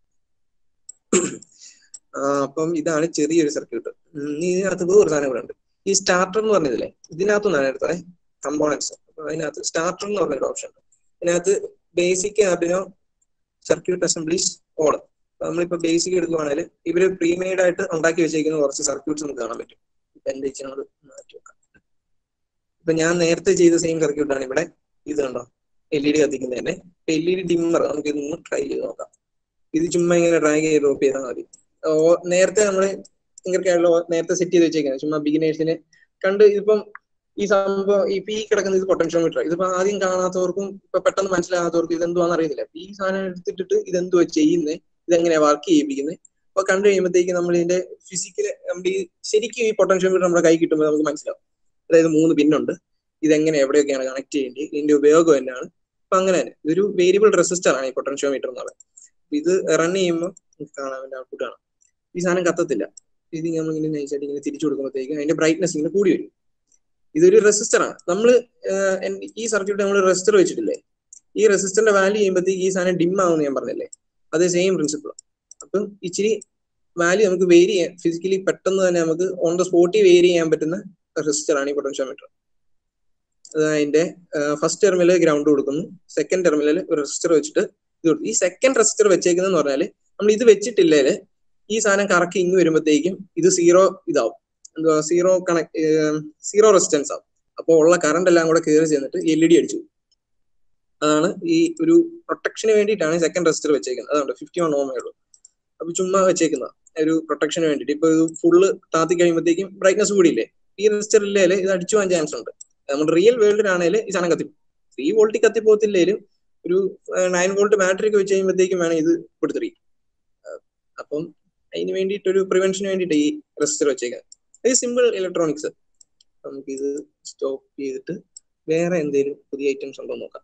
അപ്പം ഇതാണ് ചെറിയൊരു സർക്യൂട്ട്. ഇതിനകത്ത് വേറൊരു സാധനം കൂടെ ഉണ്ട്. ഈ സ്റ്റാർട്ടർ എന്ന് പറഞ്ഞതില്ലേ, ഇതിനകത്തുനിന്നാണ് എടുത്തത് കമ്പോണൻസ്. അപ്പൊ അതിനകത്ത് സ്റ്റാർട്ടർ എന്ന് പറഞ്ഞൊരു ഓപ്ഷൻ ഉണ്ട്. ഇതിനകത്ത് basic Arduino circuit assemblies all. നമ്മളിപ്പോ ബേസിക് എടുക്കുകയാണെങ്കിൽ ഇവര് പ്രീമെയ്ഡ് ആയിട്ട് ഉണ്ടാക്കി വെച്ചേക്കുന്ന കുറച്ച് സർക്യൂട്ട്സ് നമുക്ക് കാണാൻ പറ്റും. ഇപ്പൊ എന്റെ ഇച്ചിനോട് മാറ്റി വെക്കാം. ഇപ്പൊ ഞാൻ നേരത്തെ ചെയ്ത സെയിം സർക്യൂട്ടാണ് ഇവിടെ. ഇത് കണ്ടോ, LED കത്തിക്കുന്നത് തന്നെ. LED ഡിമ്മർ നമുക്ക് ഇതൊന്ന് ട്രൈ ചെയ്ത് നോക്കാം. ഇത് ചുമ്മാ ഇങ്ങനെ ഡ്രാഗ് ചെയ്ത് ഡ്രോപ്പ് ചെയ്താൽ മതി. നേരത്തെ നമ്മള് ഇങ്ങനെയൊക്കെയാണല്ലോ നേരത്തെ സെറ്റ് ചെയ്ത് വെച്ചേക്കുന്നത്, ചുമ്മാ ബിഗിനേഴ്സിന് കണ്ട്. ഇതിപ്പം ഈ സംഭവം ഇപ്പൊ ഈ കിടക്കുന്ന ഇത് പൊട്ടൻഷ്യോമീറ്റർ. ഇതിപ്പോ ആദ്യം കാണാത്തവർക്കും ഇപ്പൊ പെട്ടെന്ന് മനസ്സിലാകാത്തവർക്കും ഇതെന്തുവാന്ന് അറിയത്തില്ല. ഈ സാധനം എടുത്തിട്ട് ഇതെന്തുവാ ചെയ്യുന്നത്, ഇതെങ്ങനെയാ വർക്ക് ചെയ്യിപ്പിക്കുന്നത്, അപ്പൊ കണ്ടു കഴിയുമ്പോഴത്തേക്ക് നമ്മൾ ഇതിന്റെ ഫിസിക്കല് നമ്മുടെ ഈ ശരിക്കും ഈ പൊട്ടൻഷ്യോമീറ്റർ നമ്മുടെ കൈ കിട്ടുമ്പോൾ നമുക്ക് മനസ്സിലാവും. അതായത് 3 പിന്നുണ്ട്, ഇതെങ്ങനെ എവിടെയൊക്കെയാണ് കണക്ട് ചെയ്യേണ്ടത്, ഇതിന്റെ ഉപയോഗം എന്നാണ്. അപ്പൊ അങ്ങനെ തന്നെ ഇതൊരു വേരിയബിൾ റെസിസ്റ്റർ ആണ് ഈ പൊട്ടൻഷ്യോമീറ്റർ എന്ന് പറയുന്നത്. ഇത് റൺ ചെയ്യുമ്പോൾ കാണാൻ വേണ്ടി ഔട്ട്പുട്ട് കാണാം. ഈ സാധനം കത്തത്തില്ല. ഇത് നമ്മളിങ്ങനെ നൈസായിട്ട് ഇങ്ങനെ തിരിച്ചു കൊടുക്കുമ്പോഴത്തേക്കും അതിന്റെ ബ്രൈറ്റ്നസ് ഇങ്ങനെ കൂടി വരും. ഇതൊരു റെസിസ്റ്റർ ആണ്. നമ്മൾ ഈ സർക്യൂട്ട് നമ്മൾ റെസിസ്റ്റർ വെച്ചിട്ടില്ലേ, ഈ റെസിസ്റ്ററിന്റെ വാല്യൂ ചെയ്യുമ്പോഴത്തേക്ക് ഈ സാധനം ഡിം ആവുമെന്ന് ഞാൻ പറഞ്ഞില്ലേ, അത് സെയിം പ്രിൻസിപ്പിൾ. അപ്പം ഇച്ചിരി വാല്യൂ നമുക്ക് വേരി ചെയ്യാൻ, ഫിസിക്കലി പെട്ടെന്ന് തന്നെ നമുക്ക് ഓൺ ദ സ്പോട്ടിൽ വേരി ചെയ്യാൻ പറ്റുന്ന റെസിസ്റ്റർ ആണ് ഈ പൊട്ടൻഷ്യോമീറ്റർ. അതിന്റെ ഫസ്റ്റ് ടെർമിനൽ ഗ്രൗണ്ട് കൊടുക്കുന്നു, സെക്കൻഡ് ടെർമിനൽ റെസിസ്റ്റർ വെച്ചിട്ട് ഇത് കൊടുക്കും. ഈ സെക്കൻഡ് റെസിസ്റ്റർ വെച്ചേക്കുന്നതെന്ന് പറഞ്ഞാൽ നമ്മൾ ഇത് വെച്ചിട്ടില്ലേ ഈ സാധനം കറക്കി ഇങ്ങ് വരുമ്പോഴത്തേക്കും ഇത് സീറോ ഇതാവും, എന്തുവാ സീറോ റെസിസ്റ്റൻസ് ആവും. അപ്പോൾ ഉള്ള കറണ്ട് എല്ലാം കൂടെ കയറി ചെന്നിട്ട് LED അടിച്ചു. അതാണ് ഈ ഒരു പ്രൊട്ടക്ഷന് വേണ്ടിയിട്ടാണ് സെക്കൻഡ് റെസിസ്റ്റർ വെച്ചേക്കുന്നത്. അതുകൊണ്ട് 51 ഓമേ ഉള്ളൂ. അപ്പൊ ചുമ്മാ വെച്ചേക്കുന്ന ഒരു പ്രൊട്ടക്ഷന് വേണ്ടിയിട്ട്. ഇപ്പൊ ഇത് ഫുള്ള് താത്തി കഴിയുമ്പോഴത്തേക്കും ബ്രൈറ്റ്നസ് കൂടിയില്ലേ, ഈ റെസിസ്റ്റർ ഇല്ലേല് ഇത് അടിച്ചു പോകാൻ ചാൻസ് ഉണ്ട്. നമ്മുടെ റിയൽ വേൾഡിലാണെങ്കിൽ ഈ സാധനം കത്തിപ്പോ 3 വോൾട്ടിൽ കത്തിപ്പോകത്തില്ലേലും ഒരു 9 വോൾട്ട് ബാറ്ററി ഒക്കെ വെച്ച് കഴിയുമ്പോഴത്തേക്കും വേണം ഇത് കൊടുത്തിരി. അപ്പം അതിന് വേണ്ടിയിട്ടൊരു പ്രിവെൻഷന് വേണ്ടിയിട്ട് ഈ റെസിസ്റ്റർ വെച്ചേക്കുന്നത്. ഇത് സിമ്പിൾ ഇലക്ട്രോണിക്സ്. നമുക്ക് ഇത് സ്റ്റോപ്പ് ചെയ്തിട്ട് വേറെ എന്തെങ്കിലും പുതിയ ഐറ്റംസ് ഉണ്ടോ നോക്കാം.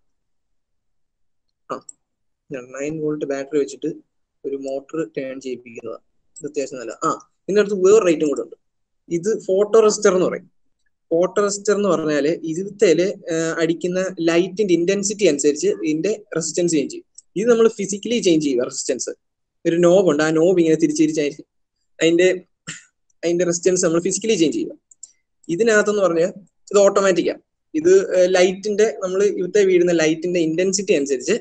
9 വോൾട്ട് ബാറ്ററി വെച്ചിട്ട് ഒരു മോട്ടർ ടേൺ ചെയ്യിപ്പിക്കുന്നതാണ്. ഇത് അത്യാവശ്യം നല്ല. ഇതിന്റെ അടുത്ത് വേറെ റേറ്റും കൂടെ ഉണ്ട്. ഇത് ഫോട്ടോ റെസിസ്റ്റർ എന്ന് പറയും. ഫോട്ടോ റെസിസ്റ്റർ എന്ന് പറഞ്ഞാല് ഇതിൽ അടിക്കുന്ന ലൈറ്റിന്റെ ഇന്റൻസിറ്റി അനുസരിച്ച് ഇതിന്റെ റെസിസ്റ്റൻസ് ചേഞ്ച് ചെയ്യും. ഇത് നമ്മൾ ഫിസിക്കലി ചേഞ്ച് ചെയ്യുക. റെസിസ്റ്റൻസ് ഒരു നോബ് ഉണ്ട്, ആ നോബ് ഇങ്ങനെ തിരിച്ചായിരിക്കും അതിന്റെ റെസിസ്റ്റൻസ് നമ്മൾ ഫിസിക്കലി ചേഞ്ച് ചെയ്യുക. ഇതിനകത്തെന്ന് പറഞ്ഞാൽ ഇത് ഓട്ടോമാറ്റിക്കാണ്. ഇത് ലൈറ്റിന്റെ നമ്മൾ ഇവിടുത്തെ വീഴുന്ന ലൈറ്റിന്റെ ഇന്റൻസിറ്റി അനുസരിച്ച്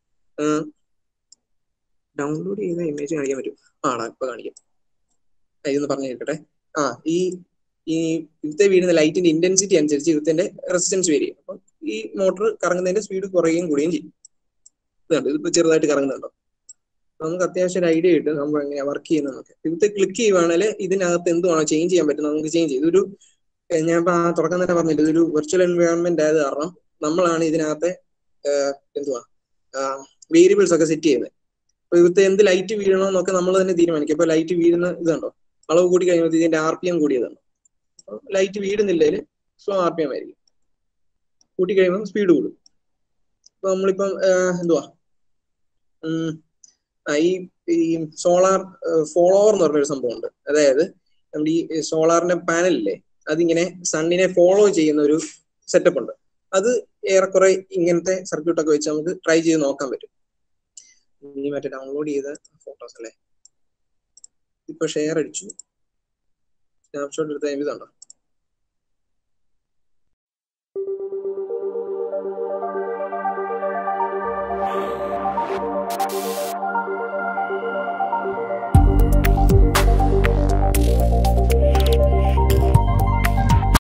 ഡൗൺലോഡ് ചെയ്യുന്ന ഇമേജ് കാണിക്കാൻ പറ്റും. ഇപ്പൊ കാണിക്കാം. ഇതൊന്ന് പറഞ്ഞു കേട്ടെ. ഈ ഇവിടുത്തെ വീഴുന്ന ലൈറ്റിന്റെ ഇന്റൻസിറ്റി അനുസരിച്ച് ഇവിടുത്തെ റെസിസ്റ്റൻസ് വേരി ചെയ്യും. അപ്പൊ ഈ മോട്ടർ കറങ്ങുന്നതിന്റെ സ്പീഡ് കുറയുകയും കൂടുകയും ചെയ്യും. ഇതുണ്ട്, ഇതിപ്പോ ചെറുതായിട്ട് കറങ്ങുന്നുണ്ടോ. നമുക്ക് അത്യാവശ്യം ഒരു ഐഡിയ കിട്ടും നമ്മൾ എങ്ങനെയാ വർക്ക് ചെയ്യുന്നതൊക്കെ. ഇവിടുത്തെ ക്ലിക്ക് ചെയ്യുവാണെങ്കിൽ ഇതിനകത്ത് എന്തുവാണോ ചേഞ്ച് ചെയ്യാൻ പറ്റുന്നത് നമുക്ക് ചേഞ്ച് ചെയ്യും. ഇതൊരു ഞാൻ ഇപ്പൊ തുടക്കം തന്നെ പറഞ്ഞില്ല, ഇതൊരു വെർച്വൽ എൻവയോൺമെന്റ് ആയത് കാരണം നമ്മളാണ് ഇതിനകത്തെ വേരിയബിൾസ് ഒക്കെ സെറ്റ് ചെയ്യുന്നത്. അപ്പൊ ഇവിടുത്തെ എന്ത് ലൈറ്റ് വീഴണമെന്നൊക്കെ നമ്മൾ തന്നെ തീരുമാനിക്കും. ഇപ്പൊ ലൈറ്റ് വീഴുന്ന ഇതുണ്ടോ, അളവ് കൂടി കഴിയുമ്പോൾ ഇതിന്റെ RPM കൂടിയതാണ്. ലൈറ്റ് വീഴുന്നില്ലെങ്കിൽ സ്ലോ RPM ആയിരിക്കും, കൂട്ടി കഴിയുമ്പോൾ സ്പീഡ് കൂടും. അപ്പൊ നമ്മളിപ്പം ഈ സോളാർ ഫോളോവർ എന്ന് പറഞ്ഞൊരു സംഭവം ഉണ്ട്. അതായത് നമ്മുടെ ഈ സോളാറിന്റെ പാനലില്ലേ, അതിങ്ങനെ സണ്ണിനെ ഫോളോ ചെയ്യുന്ന ഒരു സെറ്റപ്പ് ഉണ്ട്. അത് ഏറെക്കുറെ ഇങ്ങനത്തെ സർക്യൂട്ടൊക്കെ വെച്ച് നമുക്ക് ട്രൈ ചെയ്ത് നോക്കാൻ പറ്റും. ഈ മറ്റേ ഡൗൺലോഡ് ചെയ്ത ഫോട്ടോസ് അല്ലേ, ഇപ്പൊ ഷെയർ അടിച്ചു, സ്നാപ്ഷോട്ട് എടുത്ത ഇതുണ്ടോ.